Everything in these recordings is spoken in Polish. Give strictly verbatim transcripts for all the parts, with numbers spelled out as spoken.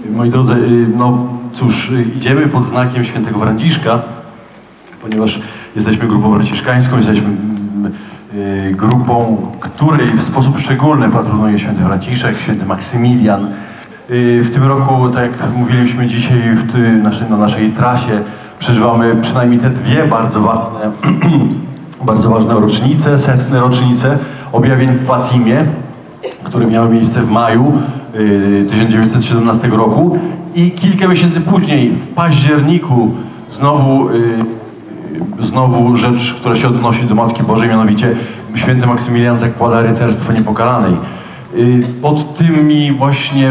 Moi drodzy, no cóż, idziemy pod znakiem świętego Franciszka, ponieważ jesteśmy grupą franciszkańską, jesteśmy grupą, której w sposób szczególny patronuje święty Franciszek, święty Maksymilian. W tym roku, tak jak mówiliśmy dzisiaj w tym, na naszej trasie, przeżywamy przynajmniej te dwie bardzo ważne, bardzo ważne rocznice, setne rocznice objawień w Fatimie, które miały miejsce w maju tysiąc dziewięćset siedemnastego roku i kilka miesięcy później, w październiku, znowu, znowu rzecz, która się odnosi do Matki Bożej, mianowicie święty Maksymilian zakłada rycerstwo niepokalanej. Pod tymi właśnie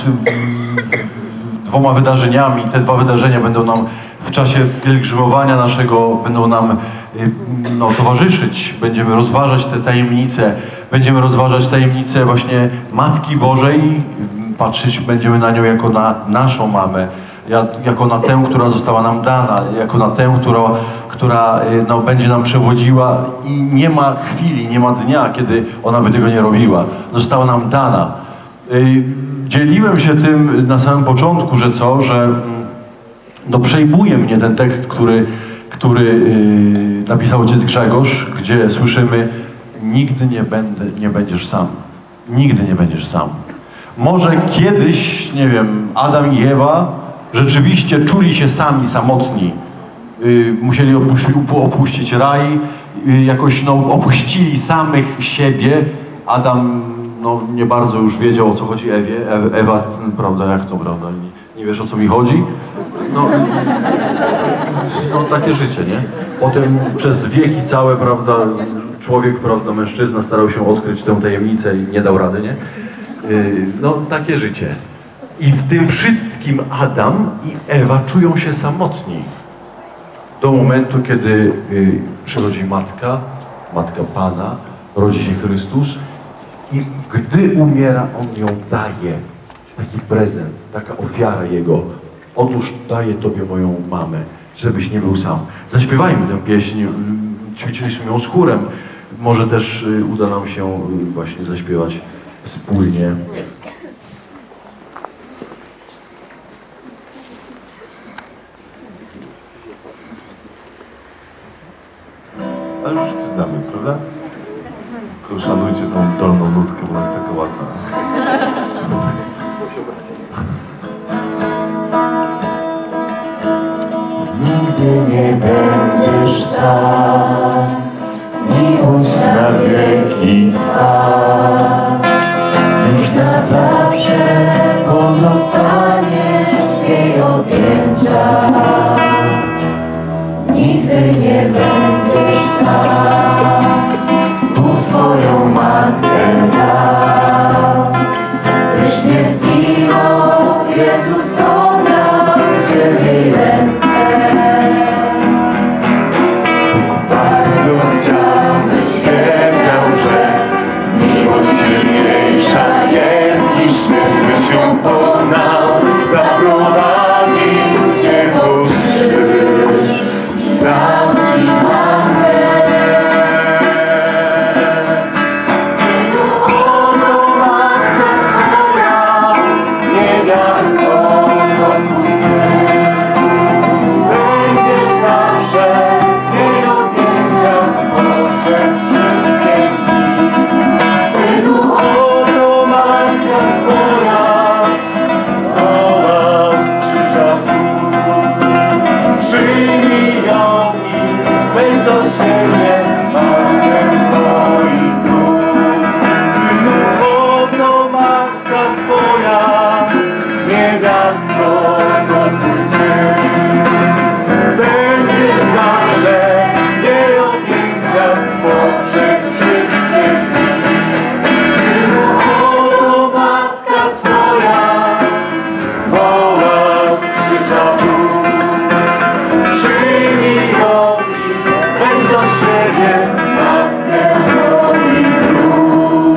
dwoma wydarzeniami, te dwa wydarzenia będą nam w czasie pielgrzymowania naszego, będą nam no, towarzyszyć. Będziemy rozważać te tajemnice, będziemy rozważać tajemnice właśnie Matki Bożej, patrzeć będziemy na nią jako na naszą mamę, jako na tę, która została nam dana, jako na tę, która, która no, będzie nam przewodziła i nie ma chwili, nie ma dnia, kiedy ona by tego nie robiła. Została nam dana. Dzieliłem się tym na samym początku, że co, że no, przejmuje mnie ten tekst, który, który napisał ojciec Grzegorz, gdzie słyszymy: nigdy nie, będę, nie będziesz sam. Nigdy nie będziesz sam. Może kiedyś, nie wiem, Adam i Ewa rzeczywiście czuli się sami, samotni. Yy, musieli opuścić, opuścić raj, yy, jakoś no, opuścili samych siebie. Adam no, nie bardzo już wiedział, o co chodzi Ewie. E Ewa, prawda, jak to, prawda? Nie, nie wiesz, o co mi chodzi? No, no takie życie, nie? Potem przez wieki całe, prawda, człowiek, prawda, mężczyzna starał się odkryć tę tajemnicę i nie dał rady, nie? Yy, no takie życie. I w tym wszystkim Adam i Ewa czują się samotni. Do momentu, kiedy yy, przychodzi matka, matka Pana, rodzi się Chrystus i gdy umiera, On ją daje. Taki prezent, taka ofiara Jego. Otóż daję Tobie moją mamę, żebyś nie był sam. Zaśpiewajmy tę pieśń, ćwiczyliśmy ją z chórem. Może też yy, uda nam się yy, właśnie zaśpiewać wspólnie. Ale już wszyscy znamy, prawda? Tylko szanujcie tą dolną nutkę, bo jest taka ładna. Nigdy nie będziesz sam, miłość na wieki trwa. Już na zawsze pozostaniesz w jej objęciach. Nigdy nie będziesz sam, Bóg swoją matkę dał. Byś nie zginął, Jezus oddał Cię w jej ręce. Bardzo chciał, byś wiedział, że miłość silniejsza jest niż śmierć, byś ją poznał, zaprowadził Cię po krzyż, dał Ci matkę. Synu, oto matka Twoja, niewiasto, to Twój syn. Będziesz zawsze w jej objęciach poprzez wszystkie dni. Synu, oto matka Twoja, woła z krzyża Bóg. Przyjmij ją i weź do siebie matkę Twoich dróg. Synu, oto matka Twoja, niewiasto, to Twój syn. Będziesz zawsze w jej objęciach poprzez wszystkie dni. Synu, oto matka Twoja, woła z krzyża Bóg. Przyjmij ją i weź do siebie matkę Twoich dróg.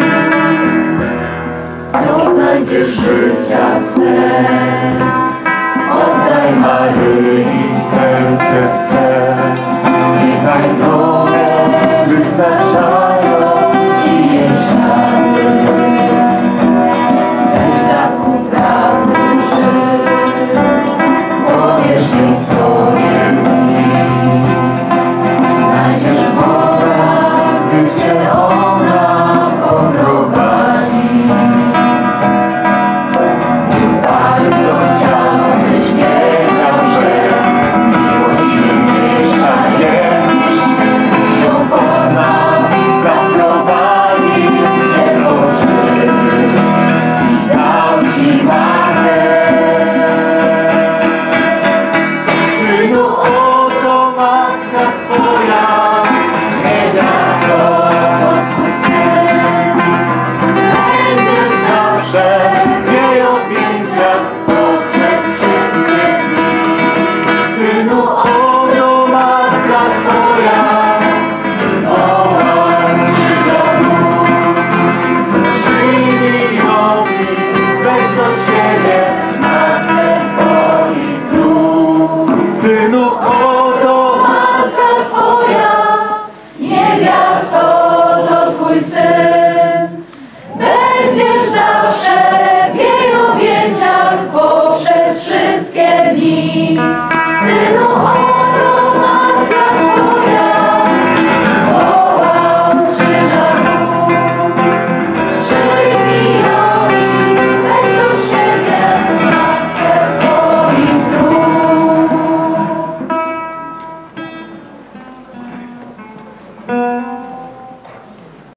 Z nią znajdziesz życia sens, oddaj Maryi serce swe.